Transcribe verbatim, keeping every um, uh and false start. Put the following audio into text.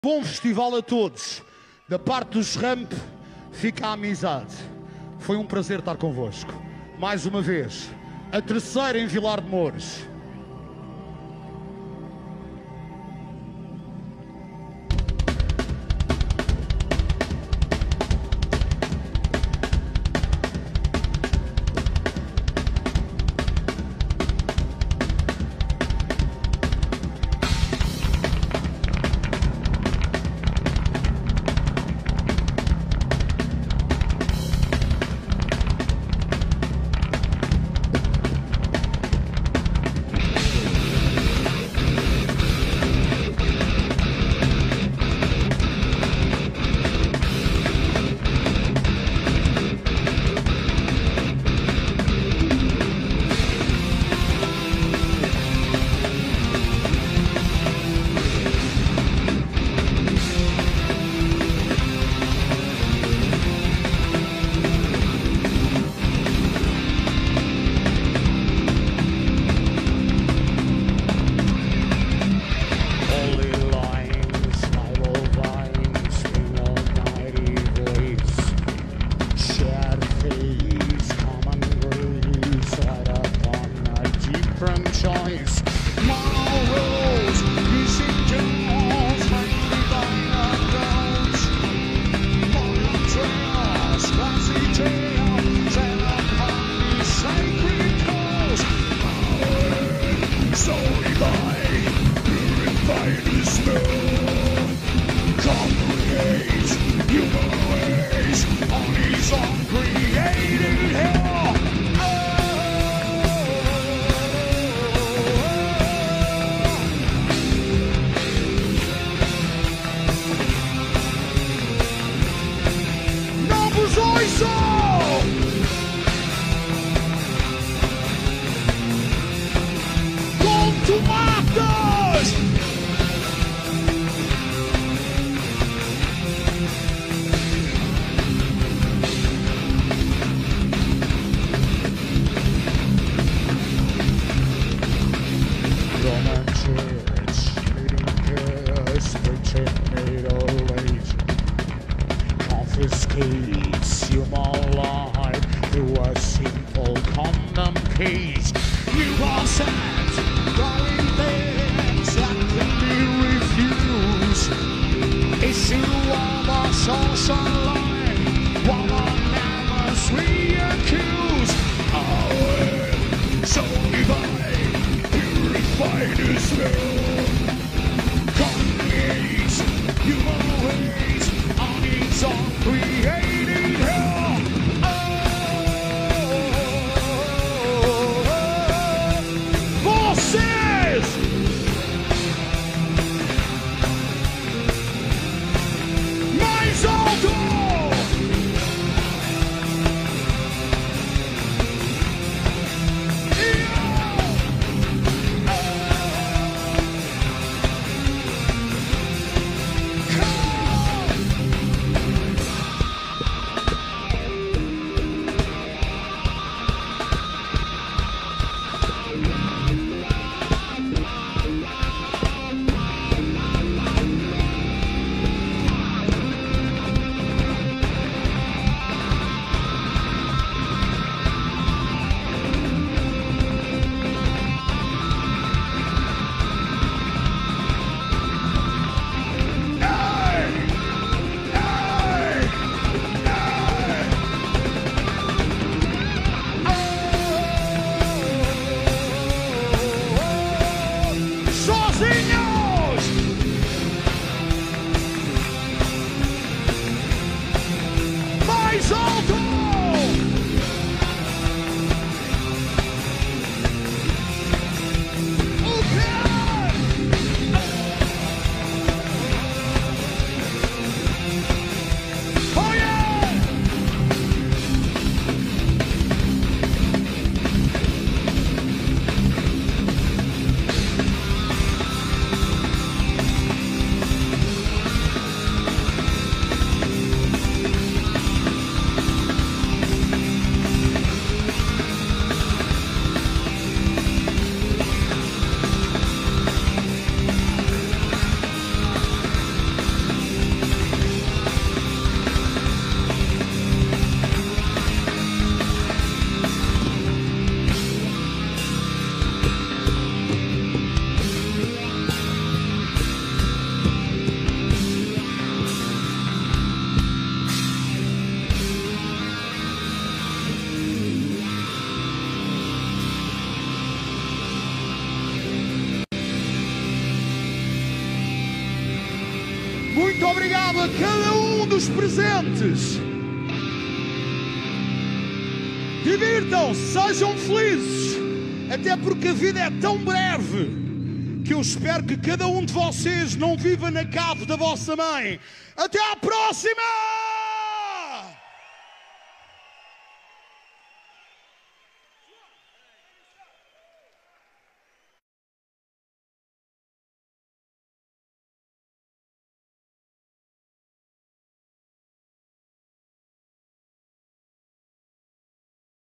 Bom festival a todos. Da parte dos Ramp fica a amizade. Foi um prazer estar convosco. Mais uma vez, a terceira em Vilar de Mouros. Choice. Morals, using jaws, mainly by adults. Modern trails, classy tales, and upon these sacred calls. Power, solely by purified snow. Congregate human ways on his own created hell. Confiscates human life through a simple condom case. You are sad, going things that can be refused. Issue of a social line, woman never sweet accused. Our solely by purified smell. Congregates human ways on its own created hell. Oh, forces! Mais alto! Muito obrigado a cada um dos presentes. Divirtam-se, sejam felizes, até porque a vida é tão breve que eu espero que cada um de vocês não viva na cave da vossa mãe. Até à próxima!